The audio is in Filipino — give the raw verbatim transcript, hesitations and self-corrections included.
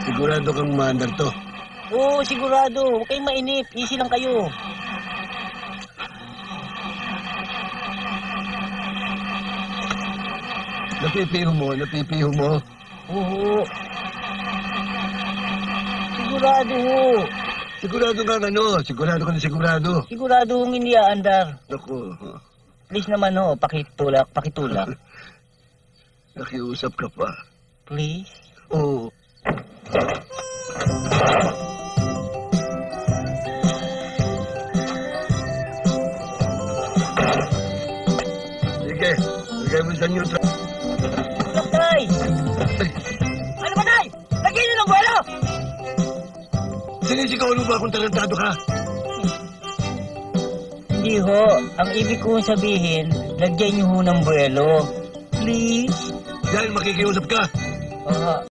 Sigurado kang maandar to. Oo, sigurado. Huwag kayong mainip. Easy lang kayo. Napipiho mo, napipiho mo. Oo. Sigurado ho. Sigurado ka ano, sigurado ka na sigurado. Sigurado hong hindi aandar. Naku, Please naman ho, pakitulak, pakitulak. nakiusap ka pa. Please? Oo. Sige, lagay mo sa neutral. Tulak, tay! Ano ba, tay? Lagyan niyo ng buwelo! Sinisigaw mo ba kung tarantado ka? Hindi ho. Ang ibig ko sabihin, lagyan niyo ho ng buwelo. Please? Dahil makikiusap ka. Aha.